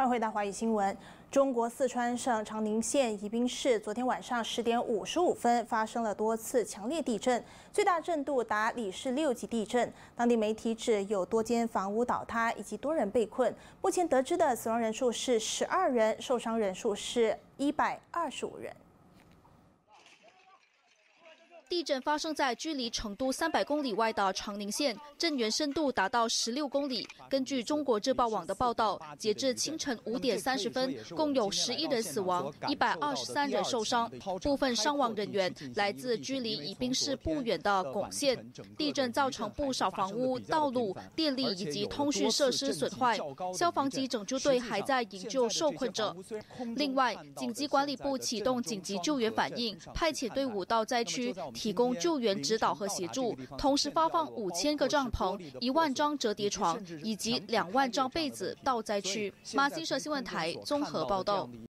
欢迎回到华语新闻。中国四川省长宁县宜宾市昨天晚上10点55分发生了多次强烈地震，最大震度达里氏6级地震。当地媒体指有多间房屋倒塌以及多人被困。目前得知的死亡人数是12人，受伤人数是125人。 地震发生在距离成都300公里外的长宁县，震源深度达到16公里。根据中国日报网的报道，截至清晨5点30分，共有11人死亡，123人受伤，部分伤亡人员来自距离宜宾市不远的巩县。地震造成不少房屋、道路、电力以及通讯设施损坏，消防及拯救队还在营救受困者。另外，紧急管理部启动紧急救援反应，派遣队伍到灾区。 提供救援指导和协助，同时发放5000个帐篷、1万张折叠床以及2万张被子到灾区。马新社新闻台综合报道。